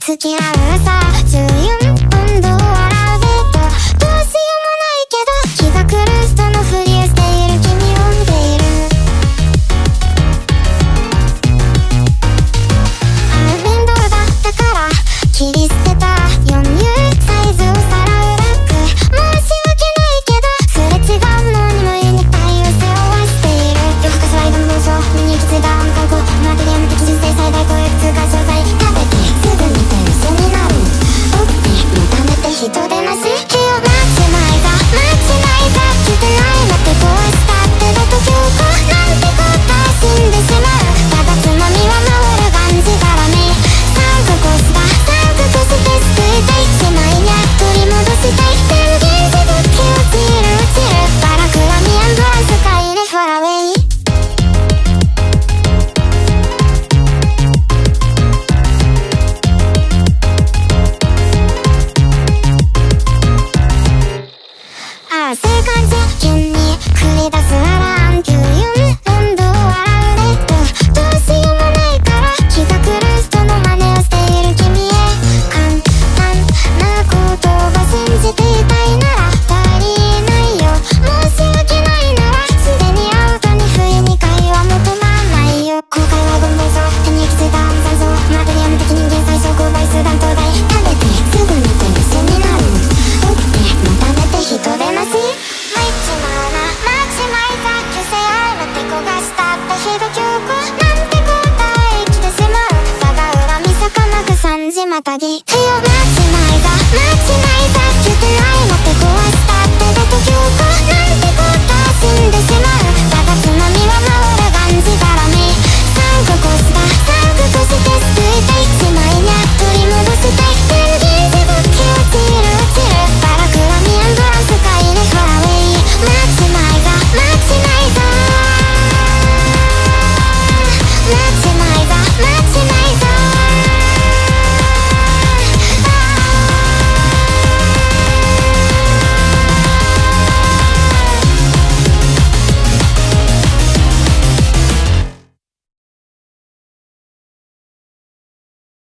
付き合うさ14分どう笑うデートどうしようもないけど気が狂う人のふりをしている君を見ている面倒だったから切り捨てた 4U サイズをさらうバッグ申し訳ないけどすれ違うのにもユニタイを背負わしている夜更かしは今の妄想目に行き着いた暗号マテリアム的人生最大公約通貨商材食べてすぐ寝て一緒になる起きて目覚めて人でなし火を待ちないざ来てないのってこうしたってだと強行なんてことは死んでしまうただつまみは回る感じからね三角して救いたいしまいに取り戻したい電源でぶっき落ちるバラクラミアンドラスカイレファラウェイああ性感実験に繰り出すアラン94温度を笑うレッドどうしようもないから気が狂う人の真似をしている君へ簡単な言葉信じていたいなら足りないよ申し訳ないならすでにアウトに不意に会話求まんないよ後悔はゴンボイソ手に行き着いた暗算像マテリアム的人間最小公倍数弾東大食べてすぐ寝て一緒になる起きてまた寝て人でなしマイチマーなマチマイザ虚勢あるて焦がしたってひど強行なんて答え生きてしまうただ恨みさかなく3時またぎ火を待ちまいざ